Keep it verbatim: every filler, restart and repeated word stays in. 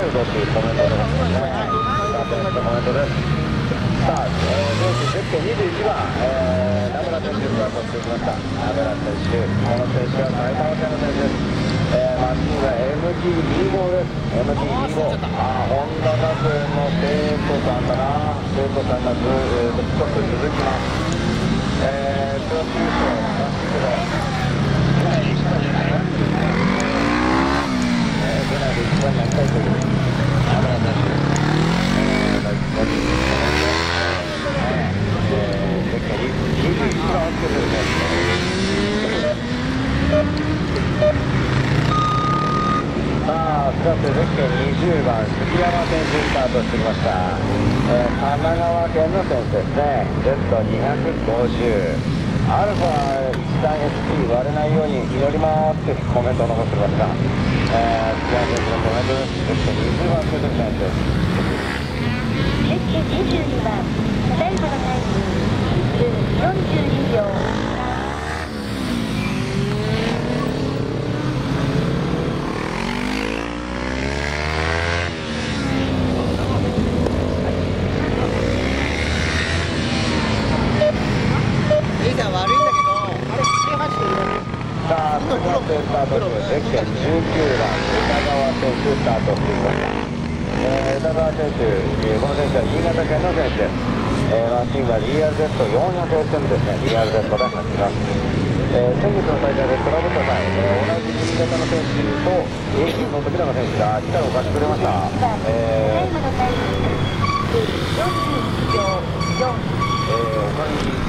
ルドというコメントが出てますね。スタートのコメントです。さあ、えー、レースじゅっけんにじゅういちばん、えー、名村選手スタートしてきました。名村選手、この選手は埼玉県の選手です。えー、マシンが エムティーにじゅうご です。エムティーにじゅうご。あー、本田学園の生徒さんだな。生徒さんがずーっと少し続きます。えー、プロフィール賞、マシンで、えー、現在で一番になりたいという名村選手。えー、大好きです。えー、世界にじゅういちばんをつけてるね。さあ、クラスゼッケンにじゅうばん、杉山選手スタートしてきました。えー、神奈川県の選手ですね。ゼットにひゃくごじゅう。アルファいちさんエスピー 割れないように祈りますというコメントを残してきました。えー、杉山選手のコメントです。ゼッケンにじゅうばんつけてる選手です。 ゼッケンにじゅうにばん、最後のタイムいっぷんよんじゅうにびょう。 さあ、スタートスタートゼッケンじゅうきゅうばん、歌川選手スタートしていました。えー、歌川選手、この選手は新潟県の選手です。えー、マシンは ディーアールゼットよんひゃくエスエム ですね。ディーアールゼット で走っています。えー、先月の大会でトラブった際、えー、同じ新潟の選手とエースの時永選手が力を貸してくれました。えー、えー、他に